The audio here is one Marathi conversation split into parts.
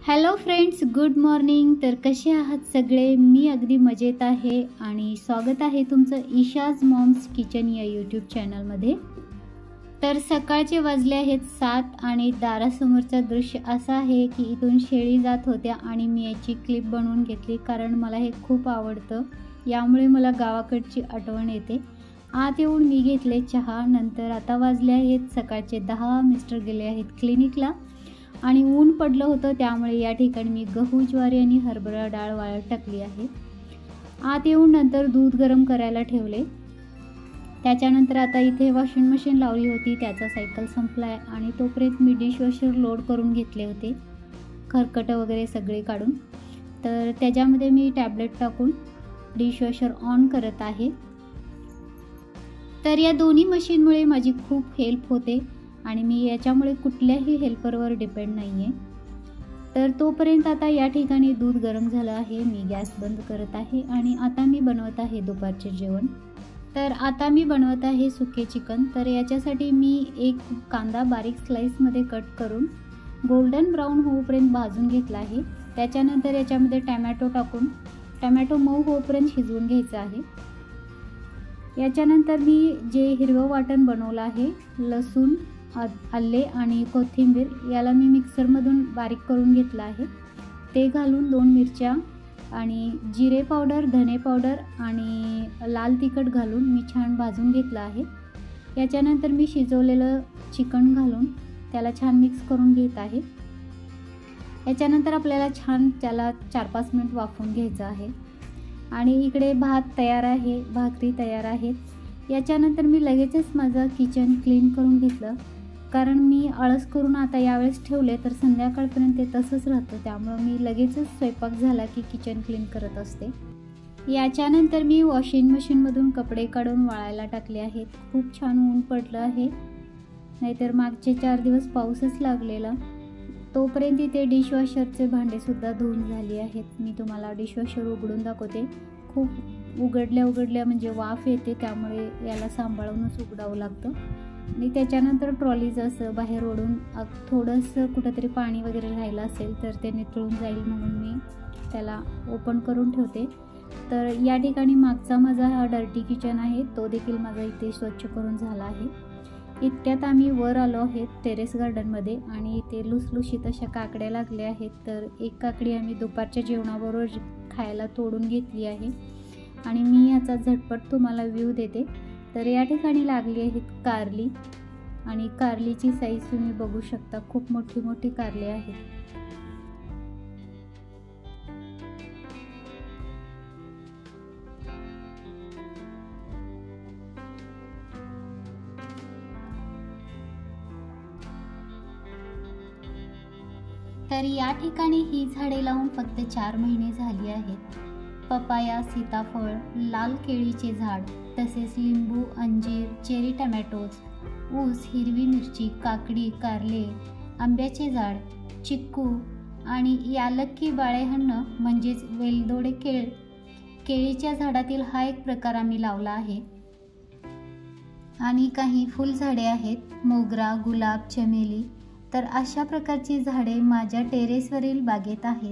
Hello friends, good morning. तर कसे आहात सगळे? मी अगदी मजेत आहे आणि स्वागत आहे तुमचं ईशाज मॉम्स किचन या यूट्यूब चॅनलमध्ये. तर सकाळचे वाजले आहेत 7 आणि दारासमोरचं दृश्य असं आहे की इथून शेळी जात होत्या आणि मी याची क्लिप बनवून घेतली कारण मला हे खूप आवडतं. यामुळे मला गावाकडची आठवण येते. आत येऊन मी घेतले चहा. नंतर आता वाजले आहेत सकाळचे 10. मिस्टर गेले आहेत क्लिनिकला आणि ऊन पडलं होतं, त्यामुळे या ठिकाणी मी गहू, ज्वारी आणि हरभरा डाळ वाळत टाकली आहे. आत येऊन नंतर दूध गरम करायला ठेवले. त्याच्यानंतर आता इथे वॉशिंग मशीन लावली होती, त्याचा सायकल संपला आहे आणि तोपर्यंत मी डिशवॉशर लोड करून घेतले होते, खरकटं वगैरे सगळे काढून. तर त्याच्यामध्ये मी टॅबलेट टाकून डिशवॉशर ऑन करत आहे. तर या दोन्ही मशीनमुळे माझी खूप हेल्प होते आणि मी याच्यामुळे कुठल्याही हेल्परवर डिपेंड नाही आहे. तर तोपर्यंत आता या ठिकाणी दूध गरम झालं आहे. मी गॅस बंद करत आहे आणि आता मी बनवत आहे दुपारचे जेवण. तर आता मी बनवत आहे सुके चिकन. तर याच्यासाठी मी एक कांदा बारीक स्लाइसमध्ये कट करून गोल्डन ब्राऊन होईपर्यंत भाजून घेतला आहे. त्याच्यानंतर याच्यामध्ये टॅमॅटो टाकून टॅमॅटो मऊ होईपर्यंत शिजवून घ्यायचं आहे. याच्यानंतर मी जे हिरवं वाटण बनवलं आहे, लसूण, आले आणि कोथिंबीर, याला मी मिक्सरमधून बारीक करून घेतलं आहे. ते घालून 2 मिरच्या आणि जिरे पावडर, धने पावडर आणि लाल तिखट घालून मी छान भाजून घेतलं आहे. याच्यानंतर मी शिजवलेलं चिकन घालून त्याला छान मिक्स करून घेत आहे. याच्यानंतर आपल्याला छान त्याला 4-5 मिनिट वाफवून घ्यायचं आहे. आणि इकडे भात तयार आहे, भाकरी तयार आहेत. याच्यानंतर मी लगेचच माझं किचन क्लीन करून घेतलं कारण मी आळस करून आता यावेळेस ठेवले तर संध्याकाळपर्यंत ते तसंच राहतं, त्यामुळं मी लगेचच स्वयंपाक झाला की किचन क्लीन करत असते. याच्यानंतर मी वॉशिंग मशीनमधून कपडे काढून वाळायला टाकले आहेत. खूप छान ऊन पडलं आहे, नाहीतर मागचे 4 दिवस पाऊसच लागलेला. तोपर्यंत इथे डिशवॉशरचे भांडेसुद्धा धुवून झाली आहेत. मी तुम्हाला डिशवॉशर उघडून दाखवते. खूप उघडल्या म्हणजे वाफ येते, त्यामुळे याला सांभाळूनच उघडावं लागतं. आणि त्याच्यानंतर ट्रॉलीज असं बाहेर ओढून थोडंसं कुठंतरी पाणी वगैरे राहिलं असेल तर ते निथळून जाईल म्हणून मी त्याला ओपन करून ठेवते. तर या ठिकाणी मागचा माझा हा डर्टी किचन आहे, तो देखील माझा इथे स्वच्छ करून झाला आहे. इतक्यात आम्ही वर आलो आहोत टेरेस गार्डनमध्ये आणि इथे लुसलुशीत अशा काकड्या लागल्या आहेत. तर एक काकडी आम्ही दुपारच्या जेवणाबरोबर खायला तोडून घेतली आहे आणि मी याचा झटपट तुम्हाला व्ह्यू देते. तर या ठिकाणी लागली आहेत कारली आणि कारलीची साईज तुम्ही बघू शकता, खूप मोठी मोठी कारली आहेत. तर या ठिकाणी ही झाडे लावून फक्त 4 महिने झाली आहेत. पपाया, सीताफळ, लाल केळीचे झाड, तसेच लिंबू, अंजीर, चेरी टमॅटोज, ऊस, हिरवी मिरची, काकडी, कारले, आंब्याचे झाड, चिक्कू आणि यालक्की बाळेहन्न म्हणजेच वेलदोडे केळीच्या झाडातील हा एक प्रकार आम्ही लावला आहे. आणि काही फुलझाडे आहेत, मोगरा, गुलाब, चमेली. तर अशा प्रकारची झाडे माझ्या टेरेसवरील बागेत आहेत.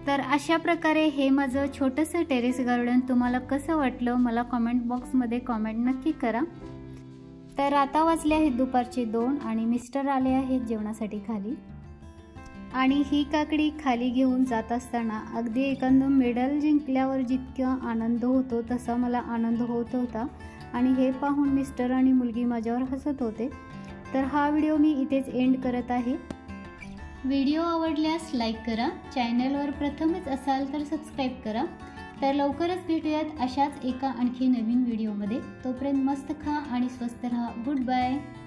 तर अशा प्रकारे हे माझं छोटंसं टेरेस गार्डन तुम्हाला कसं वाटलं मला कमेंट बॉक्समध्ये कमेंट नक्की करा। तर आता वाजले आहेत दुपारचे 2 आणि मिस्टर आले आहेत जेवणासाठी खाली। आणि ही काकडी खाली घेऊन जात असताना अगदी एखादं मेडल जिंकल्यावर जितका आनंद होतो तसा मला आनंद होत होता आणि हे पाहून मिस्टर आणि मुलगी माझ्यावर हसत होते। तर हा व्हिडिओ मी इथेच एंड करत आहे। व्हिडिओ आवडल्यास लाईक करा, चॅनलवर प्रथमच असाल तर सबस्क्राईब करा। तर लवकरच भेटूयात अशाच एका आणखी नवीन व्हिडिओमध्ये। तोपर्यंत मस्त खा आणि स्वस्त रहा। Good bye.